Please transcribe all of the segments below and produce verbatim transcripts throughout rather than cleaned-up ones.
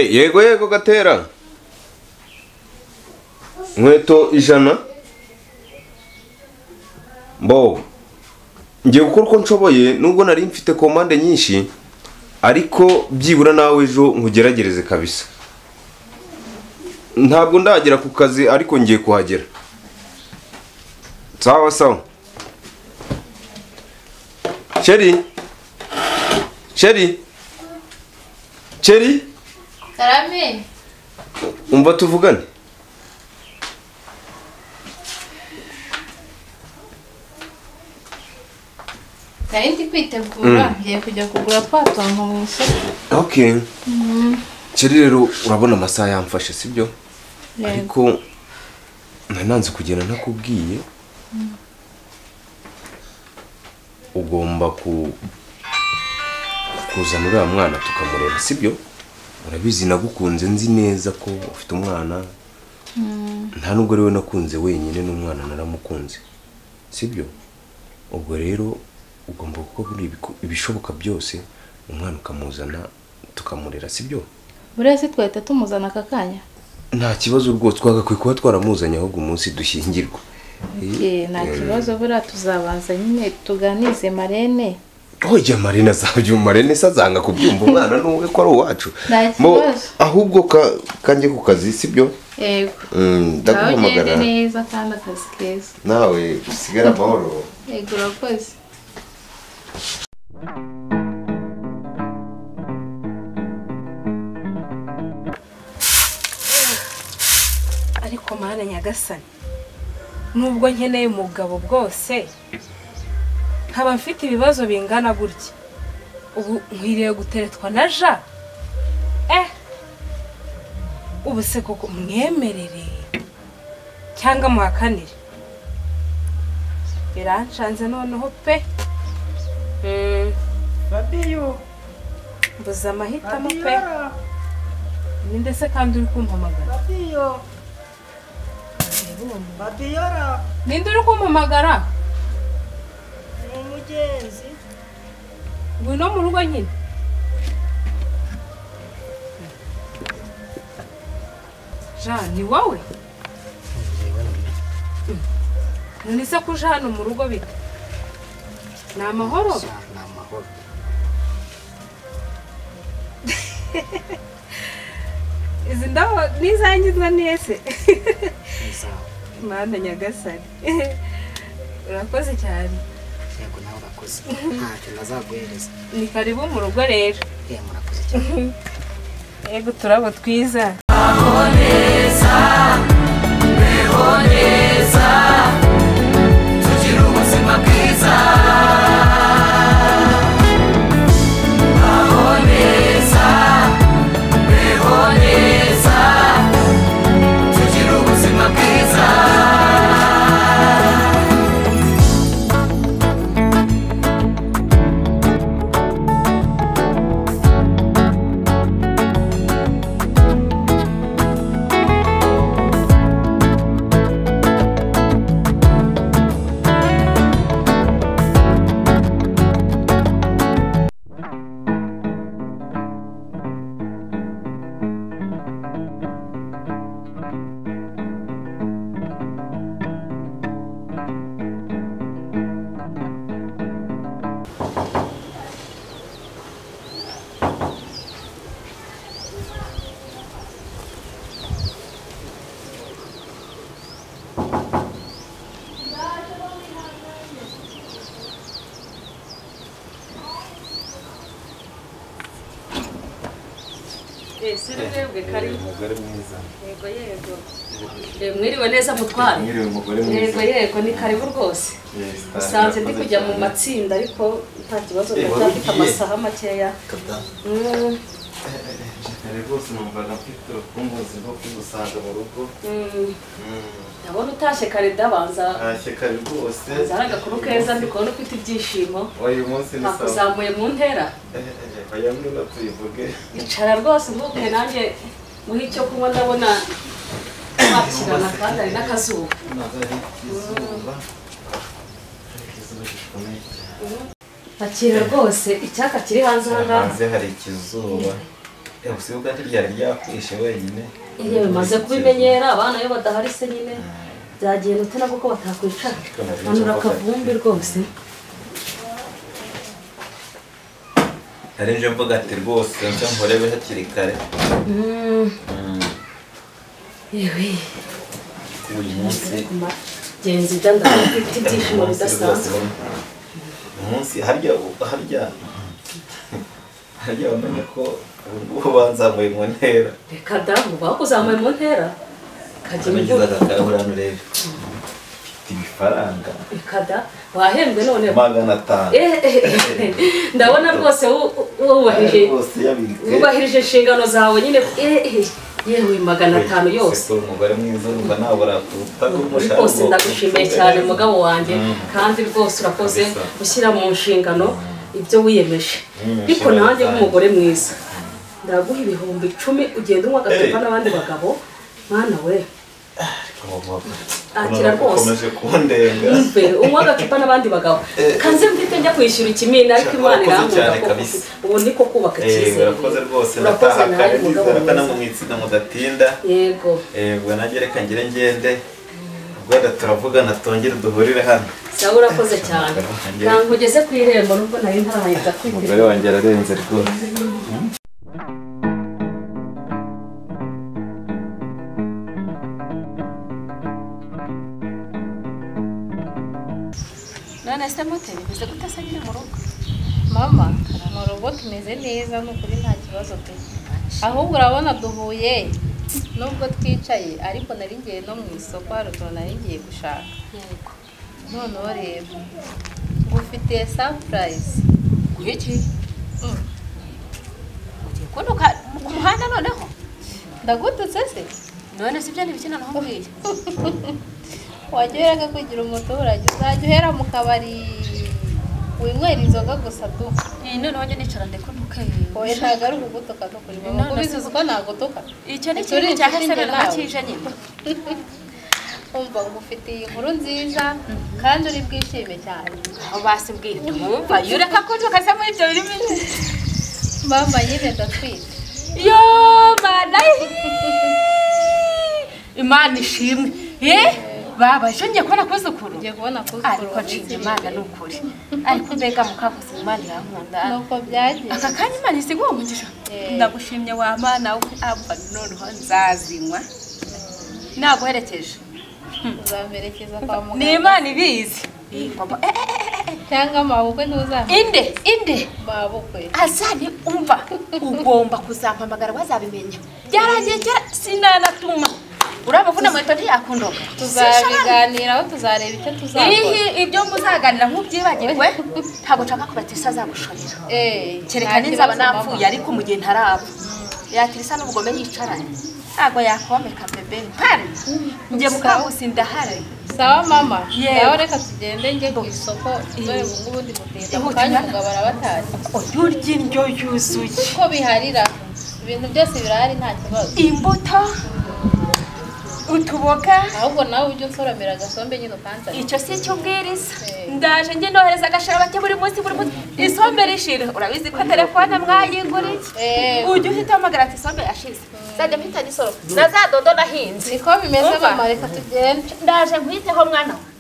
Hey, yego yego gatera. Nkweto ijana. Mbo. Ngiye gukora uko nshoboye nubwo nari mfite komande nyinshi ariko byibura nawe ejo nkugeragereze kabisa. Ntabwo ndagera ku kazi ariko ngiye kuhagera. Sawa sawa. Cheri. Cheri. Cheri. Karame. Umva tuvugane. Nari ndi kwitegura ngiye kujya kugura twatongo mu isoko. Okay. Mhm. Cheri rero urabona amasaha yamfashe sibyo? Ariko nananze kugenda ntakubwiye. Ugomba ku kuzana uriya mwana tukamurera sibyo? Urabizi nagukunze nzi neza ko ufite umwana. Nta nubwo rero nakunze wenyine n'umwana naramukunze. Sibyo? Ubwo rero ugomba gukora ibishoboka byose umwana ukamuzana tukamurera sibyo? Burese twahita tumuzana akakanya. Nta kibazo rwose twagakwiye kuba twaramuzanye ahubwo umunsi dushyingirwa. Eh nta kibazo bura tuzabanza nyine tuganize Marene. Oya Marene azabyo Marene sazanga kubyumva umwana nuwe ko ari uwacu. Mo ahubwo kanje ku kazi sibyo? Yego. Mm ndaguhamagara. Neza kandi akazi keza. Nawe usigara amahoro. Yego urakoze. Ariko Mana Nyagasani nubwo nkeneye umugabo bwose nkaba mfite ibibazo bingana gutya ubu nkwiriye guteretwa na ja eh ubu se koko mwemerere cyangwa muhakanire birancanze noneho pe mm. Babiyo mbuza amahitamo pe ninde se kandi uri kumpamagara Babiyo Babiyora ninde uri kumpamagara umugenzi ngwino mu rugo nyine Jean ni wowe none se kuja hano mu rugo bite ni amahoro ni amahoro izi ndabo nizangizwa nese Mana Nyagasani urakoze cyane yego nawe urakoze ntacyo nazaguhereza ni karibu mu rugo rero yego murakoze cyane yego turabo twiza Aboneza behoneza tugira ubuzima bwiza Aboneza behoneza tugira ubuzima bwiza Sirwebwe karibu umugore mwiza. Yego yego. Mwiriwe neza mutware. Mwiriwe umugore mwiza. Yego yego ni karibu rwose. Usanze ndi kujya mu matsinda ariko nta kibazo ndafite amasaha makeya. Mm. Rwose numvaga mfite urukumbuzi rwo kugusanga mu rugo. Mm. Ndabona utashe kare dabanza. Ashe kare rwose. Zara gakuru keza ndikubona ufite ibyishimo. Uyu munsi ni sawa. Nakuzamuye mu ntera. Oya mwana tuyivuge. Icara rwose mvuge nanjye muhe icyo kunywa ndabona wakirana kandi ari n'akazuba. Akira rwose icyaka kiri hanze aha ngaha. Hanze hari ikizuba. usibuka ntiryari ryakwishe wenyine yewe maze kubimenyera abana iyo badahari se nyine byagiye gutera kuko batakwicara manura akavumbi rwose hari nje mvuga ati rwose nzo nkorebe hakiri kare yewe uyu munsi genzi danda afite ibyishimo bidasanzwe umunsi harya harya harya wamenye ko ubu banzamuye mu ntera reka da ubu bakuzamuye mu ntera kajya imvura kakahurana urebe ibifaranga reka da wahembwe none magana atanu ndabona rwose wubahirije wubahirije inshingano zawe nyine yewe magana atanu yose umugore mwiza urumva nabura kutagumushaka rwose ndagushimiye cyane mugabo wanjye kandi rwose urakoze ushyira mu nshingano ibyo wiyemeje ariko nanjye nk'umugore mwiza ndaguha ibihumbi icumi ugenda unywa agacupa n'abandi bagabo mwana we akira rwose ukomeje kundenga mve unywa agacupa n'abandi bagabo kanze mfite njya kwishyura ikimina ariko imana irankunda ko ubu niko kubaka icyizere urakoze rwose nataha kare nizera ko namwe mwitsinda mudatinda yego yego nanjye reka ngire ngende ubwo turavugana tongere duhurire hano sawa urakoze cyane ntabwo ugeze ku irembo nubwo nari ntarahita kwinjira umugore wanjye ararenze rwose none se moteri bize gutasanyira mu rugo mama mu rugo tumeze neza n'ukuri nta kibazo pe ahubwo urabona duhuye nubwo twicaye ariko nari ngiye no mu isoko hari utuntu nari ngiye gushaka yego noneho rero ngufitiye surprise iki ugiye kunduka ku muhanda noneho ndagututse se none si byo ntibikina naho mbwiye wajya uhera kugira umuturage uzajya uhera mu kabari winywera inzoga gusa du iyi none wajya nicara ndekunduke oya ntabwo ari ukugutuka no kuri mama kubizi uko nagutuka icyo ni ikintu cya hesere nakije nyine umva ngufitiye inkuru nziza kandi uri bwishime cyane aho basibwira ntumva yureka kunduka se muri ibyo birimo mama nyine ndatwite yo mana imana ishimwe eh baba ngiye kubona kuzukuru ngiye kubona kuzukuru ariko nshimye imana n'ukuri ariko mbega mukavuze imana irankunda nuko byagiye aka kanya imana isiguha umugisha ndagushimye wa mana amba noneho nzazinywa naguherekeje uzamerekeza kwa muganga ni imana ibizi cyangwa amabukwe ntuzamenya inde inde mabukwe azani umva ugomba kuzampamagara wazabimenya byarangiye kera sinanatuma urabavuna mweto ntiyakundoka tuzabiganiraho tuzareba icyo tuzakora ihi ibyo muzaganira nk'ubyibagirwe ntabwo nshaka kubatisa azagushorera eh kereka ninzaba napfuye ariko mu gihe ntarapfa yatirisa n'ubugome yicaranye ntabwo yakomeka bebe mpari njye mukabusi ndahari sawa mama Yego. yaho reka tugende njye ku isoko dore ubu ngubu ndi guteka mu kanya umugabo arabatari urya indyo yuzuye uko biharira ibintu byose birahari nta kibazo imbuto utuboga ahubwo nawe ujye usoromera agasombe nyine ukanzanira icyo si cyo ubwiriza Eh. ndaje njye nohereza agashara bake buri munsi buri munsi isombe rishira urabizi ko telefone mwayiguriye Eh. ujye uhita uhamagara ati isombe yashize zajya mpita nisoro na za dodo nahinze niko bimeze Umva. mama reka tugende ndaje nkwiteho mwana we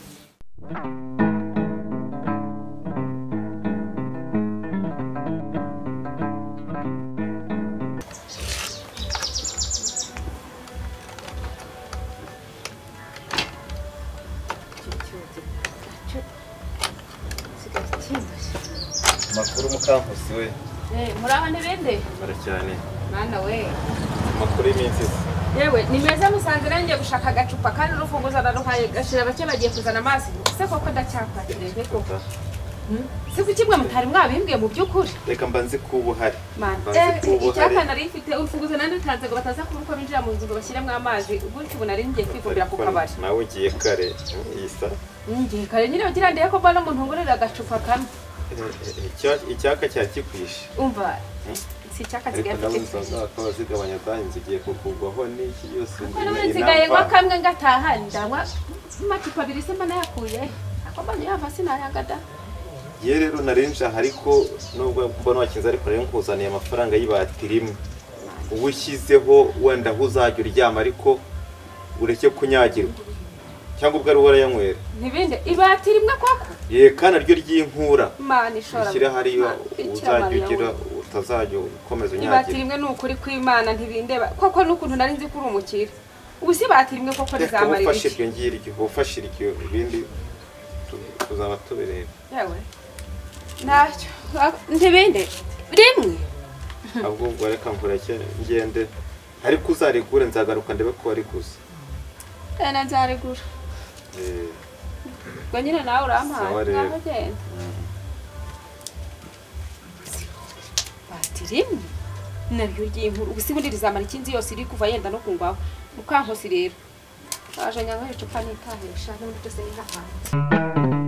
makuru mukampusi we muraho ntibende bara cyane mwana we makuru y'iminsi yewe ni meza musanze nanjye gushaka agacupa kandi urufunguzo naruhaye gashira bake bagiye kuzana amazi se koko ndacyapakire koko si kuki mwe mutari mwabimbwiye mu by'ukuri reka mbanze kuba uhari mana icyaka nari mfite urufunguzo nandi utanze ngo bataza kuruko binjira mu nzu ngo bashyiremo amazi gutyo ubu nari ngiye kwifumbira ku kabari nawe ugiye kare isa ngiye kare nyine bagira ndeye ko mbona umuntu ngurira agacupa kamwe icyaka cyakikwishe umva si icyaka nsigaye ariko nawe mfite usanga akaba zigabanya zahinze ugiye kukugwaho n'iki yose none nsigaye ngo kamwe ngataha ndanywa amacupa abiri se mbona yakuye ako mbonye yava sinayangada ye rero narinje aha ariko nubwo mbona wakinze ariko rero nkuzaniye amafaranga y'ibati rimwe ubushyizeho wenda aho uzajya uryama ariko ureke kunyagirwa cyangwa ubwo ari warayanywera ntibinde ibati rimwe koko ye kana ryo ry'inkura Imana ishora ushyire hariya uzajya ugira utazajya ukomeza ibati unyagira rimwe n'ukuri kw'Imana ntibindeba koko n'ukuntu nari nzi kuri umukire ubu si ibati rimwe koko rizamarira ufashe iryo ngiryo ufashe iryo ibindi tuzaba tubireba yewe ntacyo ntibinde rimwe ahubwo ubwo reka nkureke ngende ariko uzarigure nzagaruka ndebe ko wariguze ena nzarigura eh ngo nyine nawe urampaye Sawa rero. naho genda bati rimwe naryo ry'inkuru ubu si bundi rizamara ikinzi yose iri kuva yenda no kungwaho mukankosi rero aje nyanga icupa nitahisha n'undi byose ni nk'ahantu